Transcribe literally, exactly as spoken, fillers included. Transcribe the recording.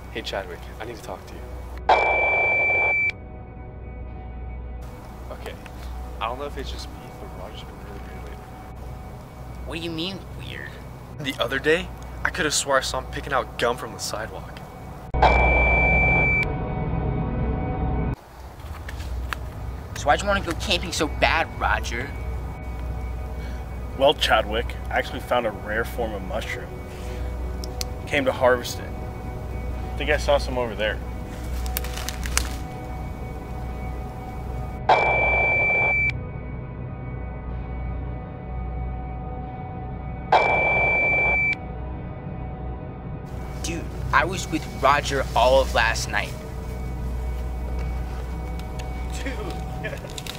Hey Chadwick, I need to talk to you. Okay, I don't know if it's just me, but Rodger's been really weird lately. What do you mean, weird? The other day, I could have swore I saw him picking out gum from the sidewalk. So why'd you want to go camping so bad, Rodger? Well, Chadwick, I actually found a rare form of mushroom. Came to harvest it. I think I saw some over there. Dude, I was with Rodger all of last night. Dude.